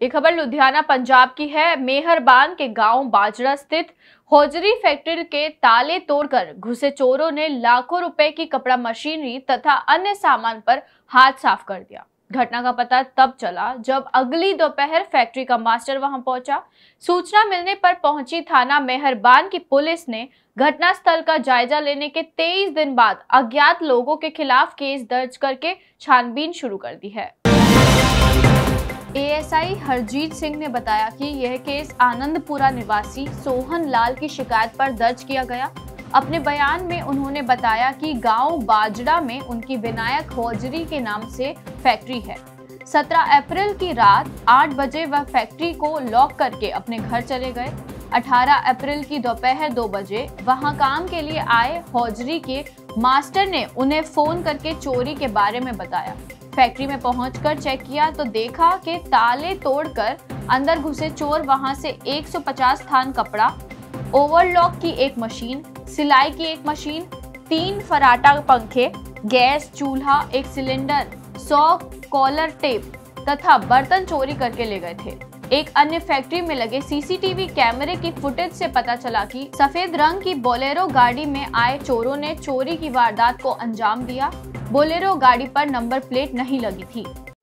ये खबर लुधियाना पंजाब की है। मेहरबान के गांव बाजरा स्थित होजरी फैक्ट्री के ताले तोड़कर घुसे चोरों ने लाखों रुपए की कपड़ा मशीनरी तथा अन्य सामान पर हाथ साफ कर दिया। घटना का पता तब चला जब अगली दोपहर फैक्ट्री का मास्टर वहां पहुंचा। सूचना मिलने पर पहुंची थाना मेहरबान की पुलिस ने घटनास्थल का जायजा लेने के 23 दिन बाद अज्ञात लोगों के खिलाफ केस दर्ज करके छानबीन शुरू कर दी है। एएसआई हरजीत सिंह ने बताया कि यह केस आनंदपुरा निवासी सोहन लाल की शिकायत पर दर्ज किया गया। अपने बयान में उन्होंने बताया कि गांव बाजरा में उनकी विनायक हौजरी के नाम से फैक्ट्री है। 17 अप्रैल की रात 8 बजे वह फैक्ट्री को लॉक करके अपने घर चले गए। 18 अप्रैल की दोपहर 2 बजे वहां काम के लिए आए हौजरी के मास्टर ने उन्हें फोन करके चोरी के बारे में बताया। फैक्ट्री में पहुंचकर चेक किया तो देखा कि ताले तोड़कर अंदर घुसे चोर वहां से 150 थान कपड़ा, ओवरलॉक की एक मशीन, सिलाई की एक मशीन, 3 फराटा पंखे, गैस चूल्हा, एक सिलेंडर, 100 कॉलर टेप तथा बर्तन चोरी करके ले गए थे। एक अन्य फैक्ट्री में लगे सीसीटीवी कैमरे की फुटेज से पता चला कि सफेद रंग की बोलेरो गाड़ी में आए चोरों ने चोरी की वारदात को अंजाम दिया। बोलेरो गाड़ी पर नंबर प्लेट नहीं लगी थी।